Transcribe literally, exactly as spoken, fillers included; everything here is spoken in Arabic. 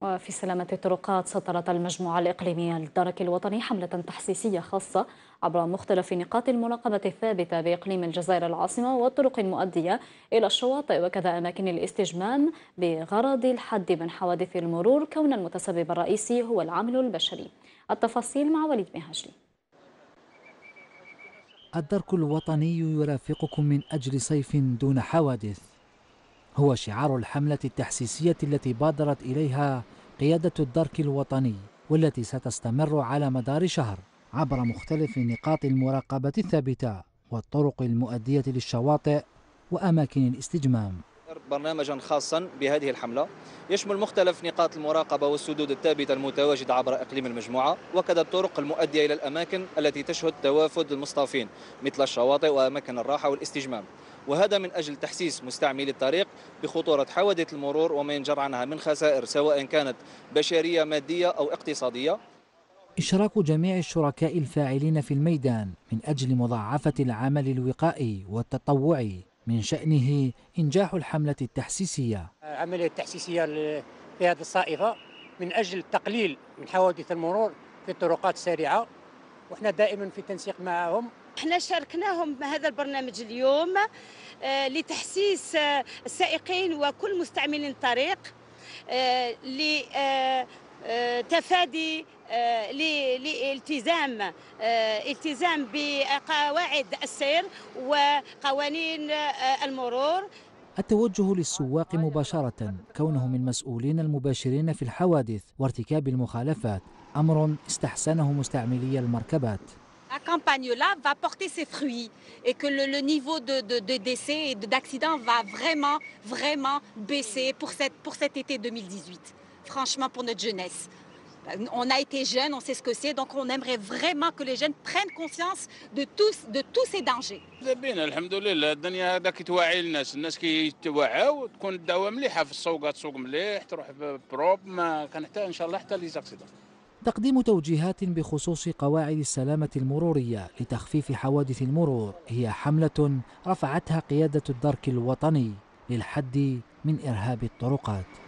وفي سلامة الطرقات سطرت المجموعة الإقليمية للدرك الوطني حملة تحسيسية خاصة عبر مختلف نقاط المراقبة الثابتة بإقليم الجزائر العاصمة والطرق المؤدية إلى الشواطئ وكذا أماكن الاستجمام بغرض الحد من حوادث المرور كون المتسبب الرئيسي هو العامل البشري. التفاصيل مع وليد مهاجلي. الدرك الوطني يرافقكم من أجل صيف دون حوادث، هو شعار الحملة التحسيسية التي بادرت إليها قيادة الدرك الوطني، والتي ستستمر على مدار شهر عبر مختلف نقاط المراقبة الثابتة والطرق المؤدية للشواطئ وأماكن الاستجمام. برنامجا خاصا بهذه الحملة يشمل مختلف نقاط المراقبة والسدود الثابتة المتواجدة عبر إقليم المجموعة، وكذا الطرق المؤدية إلى الأماكن التي تشهد توافد المصطافين مثل الشواطئ وأماكن الراحة والاستجمام، وهذا من أجل تحسيس مستعملي الطريق بخطورة حوادث المرور وما ينجر عنها من خسائر سواء كانت بشرية مادية أو اقتصادية. إشراك جميع الشركاء الفاعلين في الميدان من أجل مضاعفة العمل الوقائي والتطوعي من شأنه إنجاح الحملة التحسيسية. العملية التحسيسية في هذه الصائفة من أجل التقليل من حوادث المرور في الطرقات السريعة، وإحنا دائما في تنسيق معهم. احنا شاركناهم بهذا البرنامج اليوم آه لتحسيس آه السائقين وكل مستعملين الطريق آه لتفادي آه لالتزام آه التزام بقواعد السير وقوانين آه المرور. التوجه للسواق مباشرة كونهم المسؤولين المباشرين في الحوادث وارتكاب المخالفات أمر استحسنه مستعملي المركبات. La campagne-là va porter ses fruits et que le, le niveau de, de, de décès et d'accidents va vraiment, vraiment baisser pour, cette, pour cet été deux mille dix-huit. Franchement, pour notre jeunesse. On a été jeunes, on sait ce que c'est, donc on aimerait vraiment que les jeunes prennent conscience de tous, de tous ces dangers. بينا الحمد لله الدنيا هذا كتوعي الناس، الناس كيتوعاو تكون الدعوة مليحة في السوقات، تسوق مليح تروح بروب، ما كنحتاج ان شاء الله حتى لي زاكسيدون. تقديم توجيهات بخصوص قواعد السلامة المرورية لتخفيف حوادث المرور هي حملة رفعتها قيادة الدرك الوطني للحد من إرهاب الطرقات.